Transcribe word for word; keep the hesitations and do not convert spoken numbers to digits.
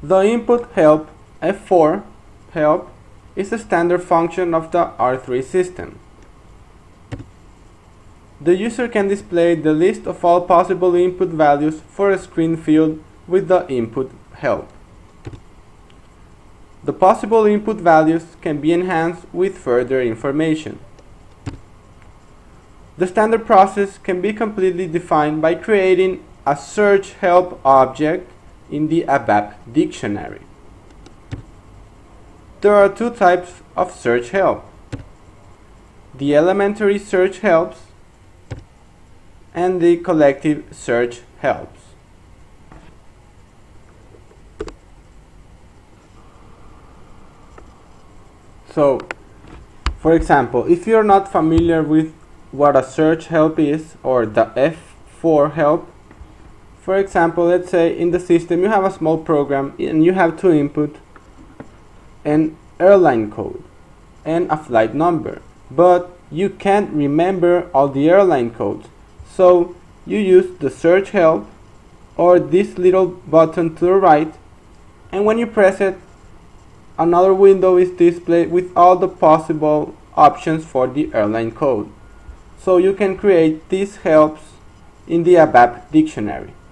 The input help F four help is a standard function of the R three system. The user can display the list of all possible input values for a screen field with the input help. The possible input values can be enhanced with further information. The standard process can be completely defined by creating a search help object in the A B A P dictionary. There are two types of search help: the elementary search helps and the collective search helps. So, for example, if you're not familiar with what a search help is, or the F four help, for example, let's say in the system you have a small program and you have to input an airline code and a flight number, but you can't remember all the airline codes. So you use the search help or this little button to the right, and when you press it, another window is displayed with all the possible options for the airline code. So you can create these helps in the A B A P dictionary.